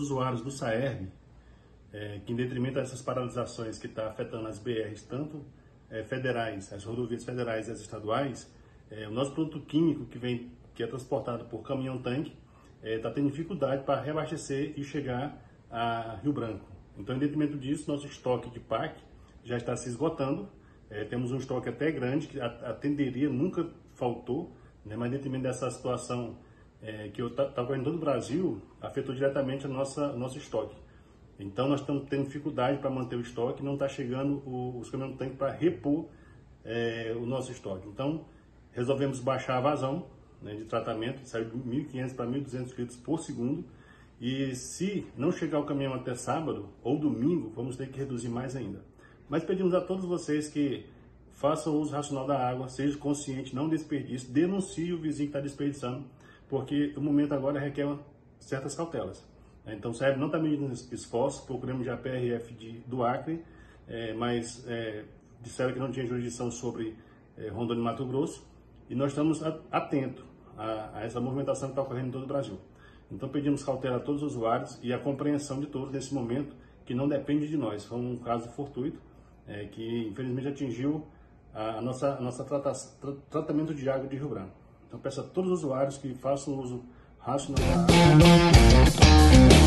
os usuários do Saerb, que em detrimento dessas paralisações que está afetando as BRs, tanto federais, as rodovias federais e as estaduais, o nosso produto químico que é transportado por caminhão-tanque está tendo dificuldade para reabastecer e chegar a Rio Branco. Então, em detrimento disso, nosso estoque de PAC já está se esgotando. Temos um estoque até grande, que atenderia, nunca faltou, né? Mas em detrimento dessa situação que está ocorrendo em todo o Brasil, afetou diretamente o nosso estoque. Então, nós estamos tendo dificuldade para manter o estoque, não está chegando os caminhões-tanque para repor o nosso estoque. Então, resolvemos baixar a vazão, né, de tratamento, saiu de 1.500 para 1.200 litros por segundo. E se não chegar o caminhão até sábado ou domingo, vamos ter que reduzir mais ainda. Mas pedimos a todos vocês que façam uso racional da água, sejam conscientes, não desperdice, denuncie o vizinho que está desperdiçando, porque o momento agora requer certas cautelas. Então o Saerb não está medindo esforços, procuramos já a PRF do Acre, mas disseram que não tinha jurisdição sobre Rondônia e Mato Grosso, e nós estamos atentos a essa movimentação que está ocorrendo em todo o Brasil. Então pedimos cautela a todos os usuários e a compreensão de todos nesse momento, que não depende de nós. Foi um caso fortuito, que infelizmente atingiu a nossa tratamento de água de Rio Branco. Então peço a todos os usuários que façam uso racional da água.